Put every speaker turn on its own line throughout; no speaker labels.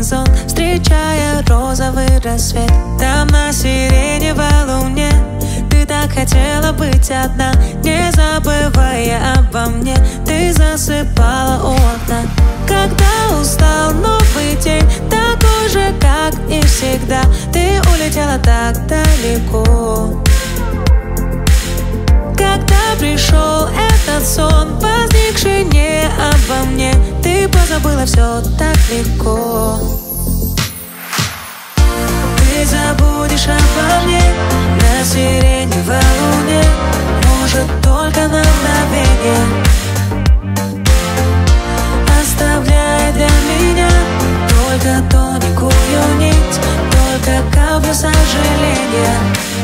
один сон, встречая розовый рассвет. Там на сиреневой луне ты так хотела быть одна, не забывая обо мне. Ты засыпала у окна. Когда устал новый день, такой же, как и всегда, ты улетела так далеко. Когда пришел этот сон, возникший не обо мне, ты позабыла все так легко. Ты забудешь обо мне на сиреневой луне, может, только на мгновение, оставляя для меня только тоненькую нить, только каплю сожаления.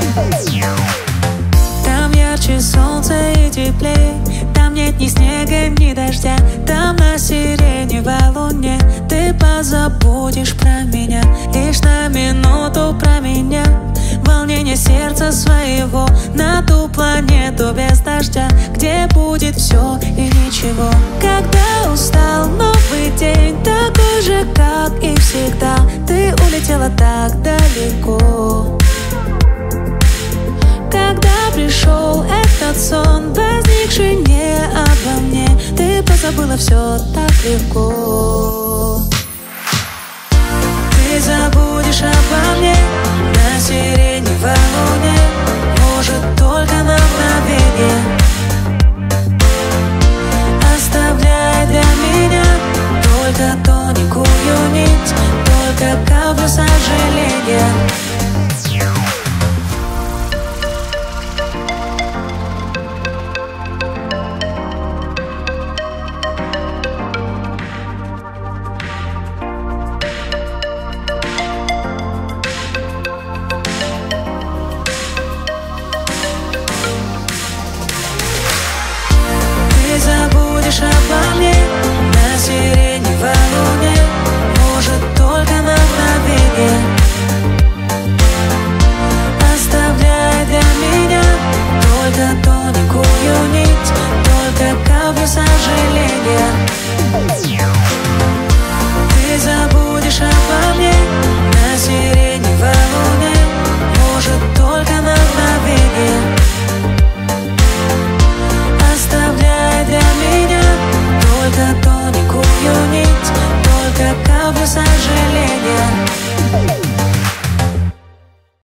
Там ярче солнца и теплей, там нет ни снега, ни дождя. Там на сиреневой луне ты позабудешь про меня, лишь на минуту променяв волнение сердца своего на ту планету без дождя, где будет все и ничего. Когда устал новый день, такой же, как и всегда, ты улетела так далеко. Когда пришел этот сон, возникший не обо мне, ты позабыла все так легко. Ты забудешь обо мне на сиреневой луне, может, только на мгновение, оставляя для меня только тоненькую нить, только каплю сожаления. Забудешь обо мне на сиреневой луне, может, только на мгновение, оставляя для меня только тоненькую нить, только каплю сожаления. Ты забудешь обо мне на сиреневой луне, может, только на мгновение, оставляя для меня только тоненькую нить, только каплю сожаления.